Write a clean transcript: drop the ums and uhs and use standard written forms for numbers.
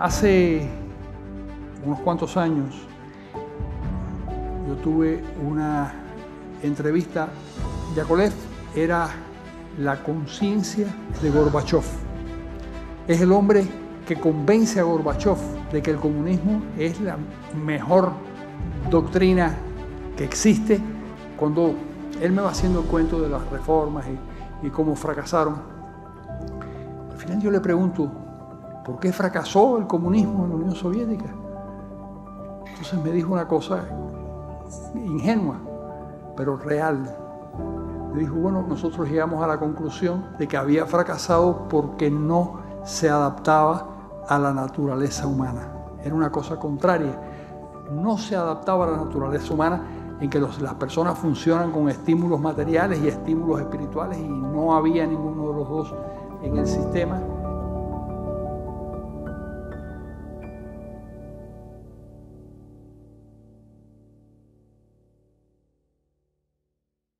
Hace unos cuantos años yo tuve una entrevista. Yakovlev era la conciencia de Gorbachov. Es el hombre que convence a Gorbachov de que el comunismo es la mejor doctrina que existe. Cuando él me va haciendo el cuento de las reformas y cómo fracasaron, al final yo le pregunto, ¿por qué fracasó el comunismo en la Unión Soviética? Entonces me dijo una cosa ingenua, pero real. Me dijo, bueno, nosotros llegamos a la conclusión de que había fracasado porque no se adaptaba a la naturaleza humana. Era una cosa contraria. No se adaptaba a la naturaleza humana, en que las personas funcionan con estímulos materiales y estímulos espirituales, y no había ninguno de los dos en el sistema.